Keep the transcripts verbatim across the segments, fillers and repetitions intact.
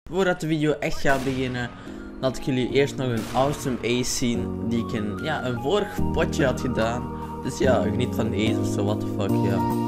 Voordat de video echt gaat beginnen, laat ik jullie eerst nog een awesome ace zien die ik in ja, een vorig potje had gedaan. Dus ja, geniet van de ace of zo, what the fuck, ja.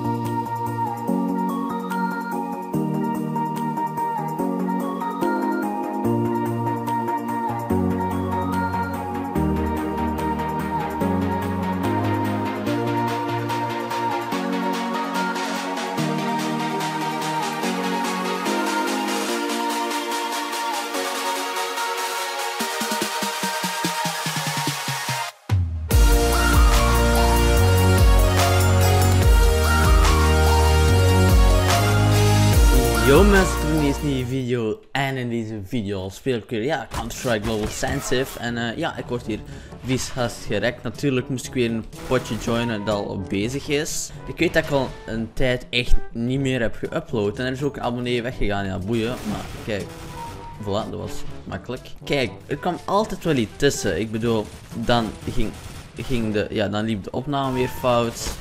Yo mensen, in deze nieuwe video en in deze video speel ik weer ja, Counter-Strike Global Offensive en uh, ja, ik word hier vies hast gerekt. Natuurlijk moest ik weer een potje joinen dat al bezig is. Ik weet dat ik al een tijd echt niet meer heb geüpload en er is ook een abonnee weggegaan, ja boeien, maar kijk, voilà, dat was makkelijk. Kijk, er kwam altijd wel iets tussen, ik bedoel, dan ging, ging de, ja, dan liep de opname weer fout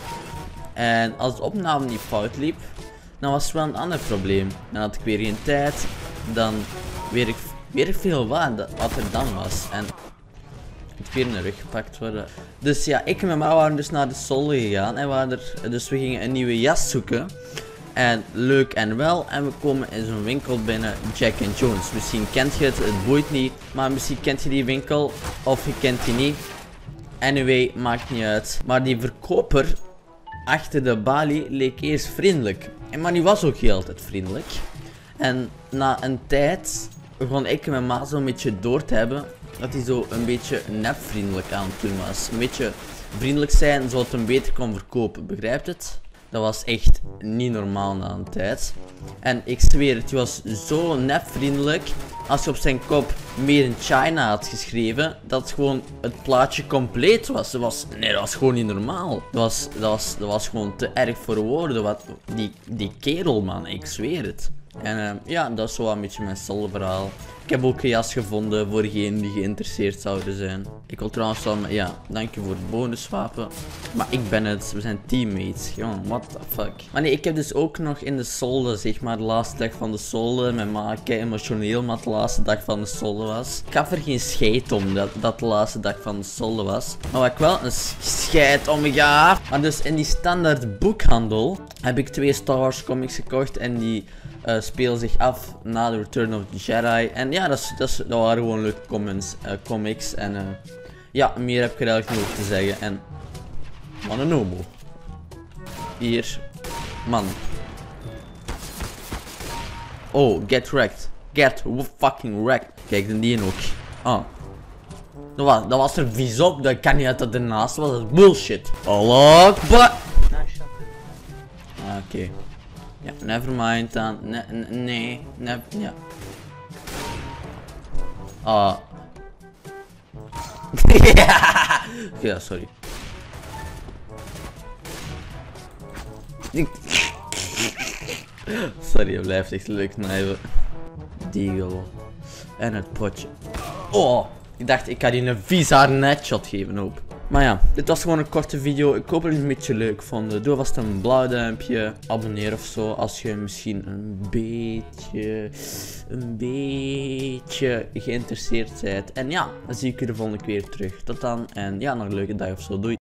en als de opname niet fout liep, dan was het wel een ander probleem. Dan had ik weer geen tijd. Dan weet ik, weet ik veel wat, wat er dan was. En het moet weer in de rug gepakt worden. Dus ja, ik en mijn ma waren dus naar de Solde gegaan. En waren er, dus we gingen een nieuwe jas zoeken. En leuk en wel. En we komen in zo'n winkel binnen, Jack and Jones. Misschien kent je het, het boeit niet. Maar misschien kent je die winkel. Of je kent die niet. Anyway, maakt niet uit. Maar die verkoper achter de balie leek eerst vriendelijk. Maar die was ook heel altijd vriendelijk. En na een tijd begon ik en mijn ma zo'n beetje door te hebben dat hij zo een beetje nepvriendelijk aan het doen was. Een beetje vriendelijk zijn zodat hij hem beter kon verkopen, begrijpt het? Dat was echt niet normaal na een tijd. En ik zweer het, hij was zo nepvriendelijk. Als je op zijn kop Made in China had geschreven, dat gewoon het plaatje compleet was. Dat was nee, dat was gewoon niet normaal. Dat was, dat was, dat was gewoon te erg voor woorden. Wat, die, die kerel, man, ik zweer het. En uh, ja, dat is zo een beetje mijn Solde verhaal. Ik heb ook een jas gevonden voor degenen die geïnteresseerd zouden zijn. Ik wil trouwens wel, ja, dank je voor het bonuswapen. Maar ik ben het, we zijn teammates. Gewoon, what the fuck. Maar nee, ik heb dus ook nog in de Solde, zeg maar, de laatste dag van de Solde. Mijn ma, kei emotioneel, maar de laatste dag van de Solde was. Ik gaf er geen scheid om dat dat de laatste dag van de Solde was. Maar wat ik wel een scheid om gaf. Maar dus in die standaard boekhandel heb ik twee Star Wars comics gekocht en die Uh, spelen zich af na de Return of the Jedi. En ja, dat, is, dat, is, dat waren gewoon leuke comments, uh, comics. En uh, ja, meer heb ik er eigenlijk niet over te zeggen. En man een homo. Hier. Man. Oh, get wrecked. Get fucking wrecked. Kijk, dan die ook. Ah. Dat was, dat was er vies op. Dat kan niet uit dat ernaast was. Dat is bullshit. Allah Akbar. Oké. Okay. Ja, nevermind dan. Ne nee, ne ja. Ah. Ja. Ja, sorry. Sorry, je blijft echt leuk knijpen. Deagle. En het potje. Oh, ik dacht ik ga die een vies haar netshot geven, hoop. Maar ja, dit was gewoon een korte video. Ik hoop dat jullie het een beetje leuk vonden. Doe vast een blauw duimpje. Abonneer of zo. Als je misschien een beetje, een beetje geïnteresseerd bent. En ja, dan zie ik je de volgende keer terug. Tot dan. En ja, nog een leuke dag of zo. Doei.